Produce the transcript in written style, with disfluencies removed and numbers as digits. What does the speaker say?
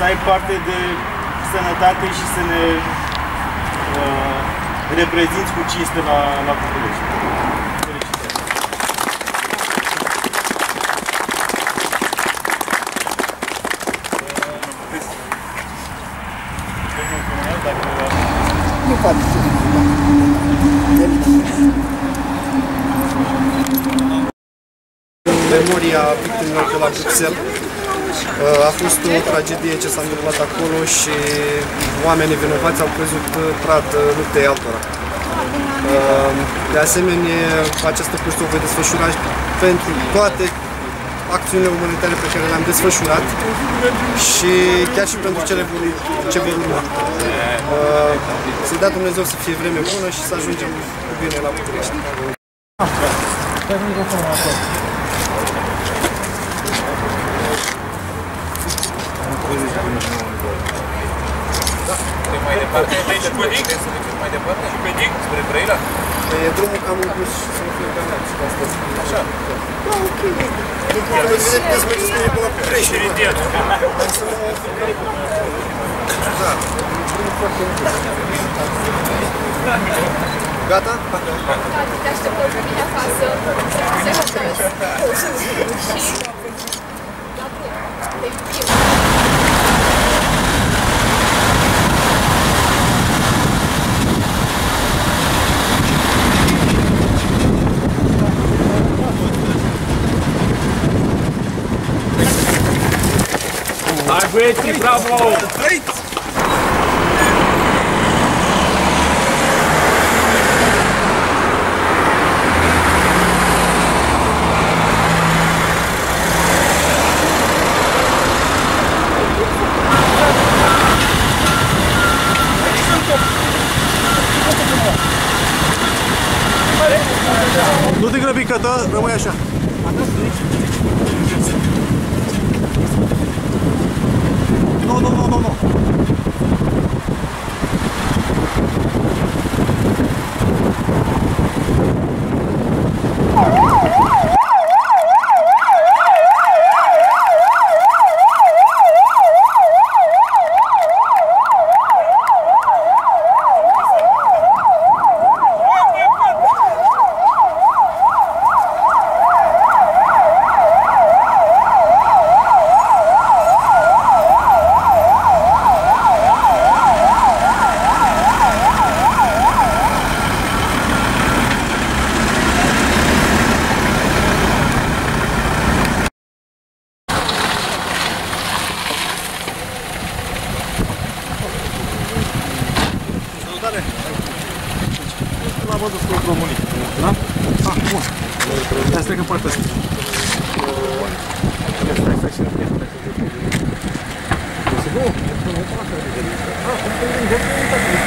ai parte de sănătate și să ne reprezinți cu cinste la București. Nu poate fi. Memoria victimelor de la Bruxelles. A fost o tragedie ce s-a întâmplat acolo și oamenii vinovați au crezut pradă luptei altora. De asemenea, această curs o voi desfășura pentru toate acțiunile umanitare pe care le-am desfășurat și chiar și pentru cele ce vor urma. Să-i dea Dumnezeu să fie vreme bună și să ajungem cu bine la București. Mai departe, și pe Dic? Mai departe? Și pe Dic? Spre Brăila? E drumul cam încurs și să nu fie organizat și astăzi. Așa? Da, ok. Chiar vedeți că să mergeți cu mine până la București. Și ridiat. Dar să nu... Da. Drumul foarte încurs. Gata? Te așteptăm pe mine acasă, să hotărăs. Și... la drum. Te iubim. Hai băieții, bravo! Nu te grăbi, că rămâi așa. Nu. La văzut cu România. Da? Ah, bun. Ia să trecem partea asta. Stai.